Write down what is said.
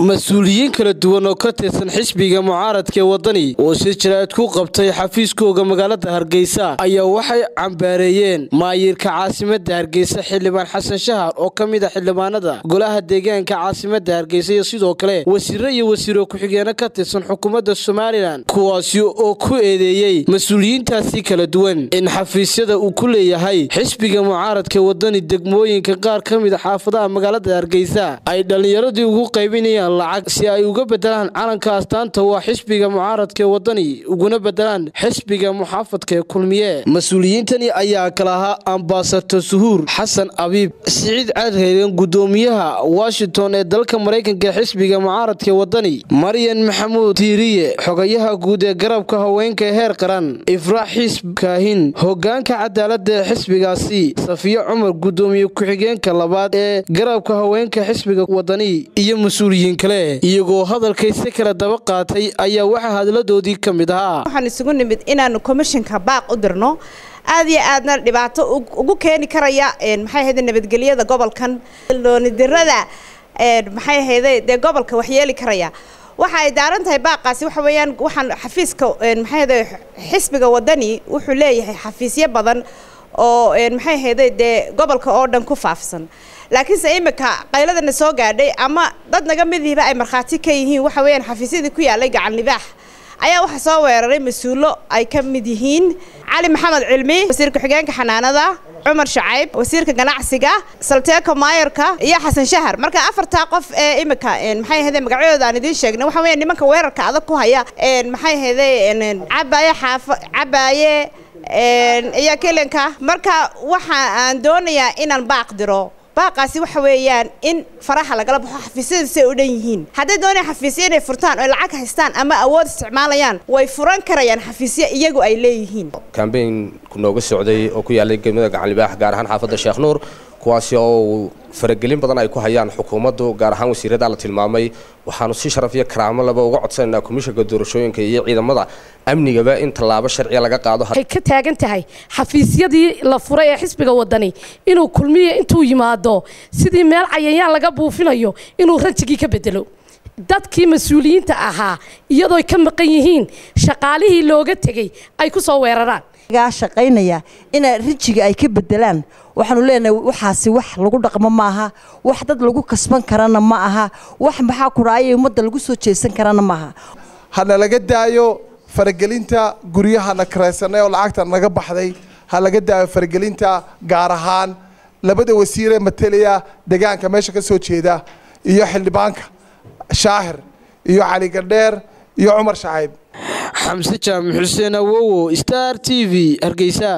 mas-uuliyiin kala duwan oo ka tirsan xisbiga mucaaradka wadani oo si jiraad ku qabtay xafiiskooda magaalada Hargeysa ayaa waxay cambaareeyeen maayirka caasimadda Hargeysa xildhibaan Xasan Shahar oo kamid ah xildhibaanada golaha deegaanka caasimadda Hargeysa iyo sidoo kale wasiiro ku xigeenka ka tirsan xukuumadda Soomaaliland kuwaasi oo ku eedeeyay mas-uuliyiintaasi kala duwan in xafiisyada uu ku leeyahay xisbiga mucaaradka wadani degmooyinka qaar kamid ah xaafadaha magaalada Hargeysa ay dhalinyaradu ugu qaybinayaan lacag si ay uga bedelaan calanka astaanta waa xisbiga mucaaradka wadani uguna bedelaan xisbiga muxaafadka kulmiye mas'uuliyiintani ayaa kala ahaa ambassador Suhuur Xasan Abiib Siciid Cadreeren gudoomiyaha Washington ee dalka Mareykanka xisbiga mucaaradka wadani Maryan Maxamuud Tiiriye xogayaha guud ee garabka haweenka heer qaran Ifraax Kaahin hogaanka cadaaladda xisbigaasi Safiya Cumar gudoomiye ku xigeenka labaad ee garabka haweenka xisbiga wadani iyo mas'uuliyiin kale iyagoo hadalkaysi kala daba qaatay ayaa waxa hadaladoodii kamid ahaa waxaan isugu nimid inaan commissionka baaq u dirno aad iyo aadna dhibaato ugu keeni karaya maxay ahayd nabadgelyada gobolkan loonidirada maxay ahayd gobolka wax yeeli karaya waxa ay daaran tahay baaqaasi waxa weeyaan waxaan xafiiska maxay ahayd xisbiga wadani wuxuu leeyahay xafiisyo badan oo maxay ahayd gobolka oo dhan ku faafsan laakiin sayimka qayladana soo gaadhay ama dad naga midiiba ay marxaati ka yihiin waxa weeyaan xafiisyadii ku yaalay gacan libaax ayaa waxa soo weeraray mas'uulo ay ka mid yihiin Cali Maxamed Cilmi wasiirka xigeenka xanaanada Umar Shacayb wasiirka ganacsiga Salteeko Maayarka iyo Xasan Shahar marka afarta qof ee imika maxay ahayd magacooda aan idin sheegnay waxa weeyaan nimanka weerarka adag ku haya maxay ahayd cabaaye iyo kelenka marka waxa aan doonayaa inaan baaq diro baaqaasi waxa weeyaan in faraha laga baxo xafiisyada u dhan yihiin haday doonay xafiisyo inay furtaan oo lacag haystaan ama awood isticmaalayaan way furan karayaan xafiisyo iyagu ay leeyihiin campaign ku nooga socday oo ku yaalay degmada gacan libaax gaar ahaan xaafadda Sheekh Nuur kuwaasi oo faragelin badan ay ku hayaan xukuumaddu gaar ahaan wasiirada la tilmaamay waxaanu si sharaf iyo karaamo laba uga codsanaa komishanka doorashooyinka iyo ciidamada amnigaba in talaabo sharci laga qaado ay ka taagan tahay xafiisyadii la furay ee xisbiga wadani inuu kulmiye intuu yimaado sidii meel cayayaan laga buufinayo inuu ranjigii ka bedelo dadkii mas'uuliyiinta ahaa iyadoo ka maqan yihiin shaqaalihii looga tagay ay ku soo weeraraan shaqaynaya in rijiga ay ka bedelaan waxaanu leenahay waxaasi wax lagu dhaqmo maaha wax dad lagu kasban karana ma aha wax maxaa ku raayay umada lagu soo jeesan karana maaha hana laga daayo faragelinta guryaha na kareysanay oo lacagta naga baxday ha laga daayo faragelinta gaar ahaan labada wasiir ee matalaya deegaanka meesha ka soo jeeda iyo xildhibaanka Shaahir iyo Cali Gadheer iyo Umar Shacayb Xamse Jaamac Xuseen Awowo Star TV Hargeysa